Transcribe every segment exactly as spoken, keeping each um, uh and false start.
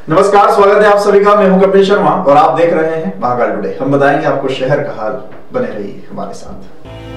नमस्कार, स्वागत है आप सभी का। मैं हूं कपिल शर्मा और आप देख रहे हैं महाकाल टुडे। हम बताएंगे आपको शहर का हाल। बने रहिए हमारे साथ।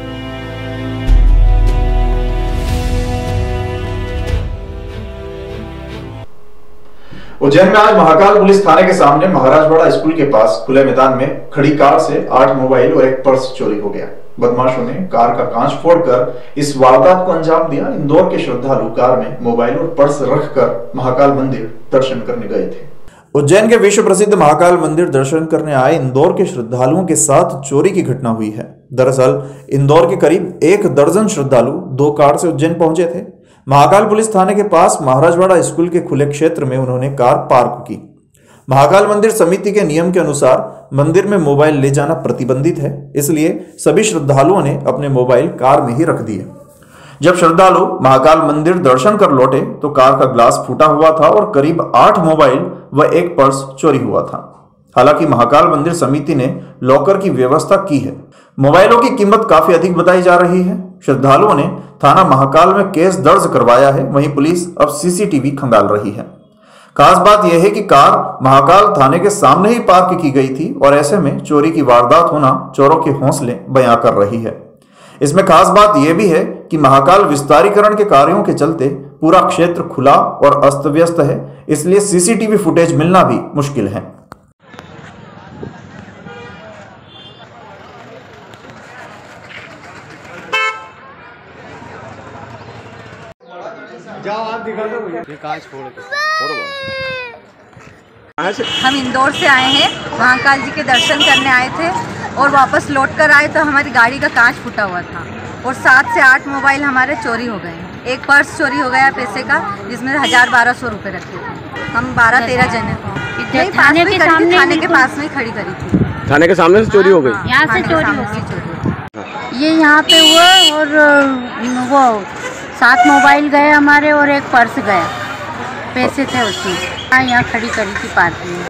उज्जैन में आज महाकाल पुलिस थाने के सामने महाराजवाड़ा स्कूल के पास खुले मैदान में खड़ी कार से आठ मोबाइल और एक पर्स चोरी हो गया। बदमाशों ने कार का कांच फोड़कर इस वारदात को अंजाम दिया। इंदौर के श्रद्धालु कार में मोबाइल और पर्स रखकर महाकाल मंदिर दर्शन करने गए थे। उज्जैन के विश्व प्रसिद्ध महाकाल मंदिर दर्शन करने आए इंदौर के श्रद्धालुओं के साथ चोरी की घटना हुई है। दरअसल इंदौर के करीब एक दर्जन श्रद्धालु दो कार से उज्जैन पहुंचे थे। महाकाल पुलिस थाने के पास महाराजवाड़ा स्कूल के खुले क्षेत्र में उन्होंने कार पार्क की। महाकाल मंदिर समिति के नियम के अनुसार मंदिर में मोबाइल ले जाना प्रतिबंधित है, इसलिए सभी श्रद्धालुओं ने अपने मोबाइल कार में ही रख दिए। जब श्रद्धालु महाकाल मंदिर दर्शन कर लौटे तो कार का ग्लास फूटा हुआ था और करीब आठ मोबाइल व एक पर्स चोरी हुआ था। हालांकि महाकाल मंदिर समिति ने लॉकर की व्यवस्था की है। मोबाइलों की कीमत काफी अधिक बताई जा रही है। श्रद्धालुओं ने थाना महाकाल में केस दर्ज करवाया है। वहीं पुलिस अब सीसीटीवी खंगाल रही है। खास बात यह है कि कार महाकाल थाने के सामने ही पार्क की गई थी और ऐसे में चोरी की वारदात होना चोरों के हौसले बयां कर रही है। इसमें खास बात यह भी है कि महाकाल विस्तारीकरण के कार्यों के चलते पूरा क्षेत्र खुला और अस्त व्यस्त है, इसलिए सीसीटीवी फुटेज मिलना भी मुश्किल है। जाओ आप दिखा दो ये कांच फोड़ के। हम इंदौर से आए हैं, महाकाल जी के दर्शन करने आए थे और वापस लौट कर आए तो हमारी गाड़ी का कांच फूटा हुआ था और सात से आठ मोबाइल हमारे चोरी हो गए। एक पर्स चोरी हो गया पैसे का, जिसमें हजार बारह सौ रुपये रखे थे। हम बारह तेरह जने थे। थाने के सामने थाने के पास में खड़ी करी थी। थाने के सामने से चोरी हो गई। यहाँ से चोरी हो गई। ये यहाँ पे हुआ और वो सात मोबाइल गए हमारे और एक पर्स गया, पैसे थे उसमें। हाँ, यहाँ खड़ी करी थी पार्क में।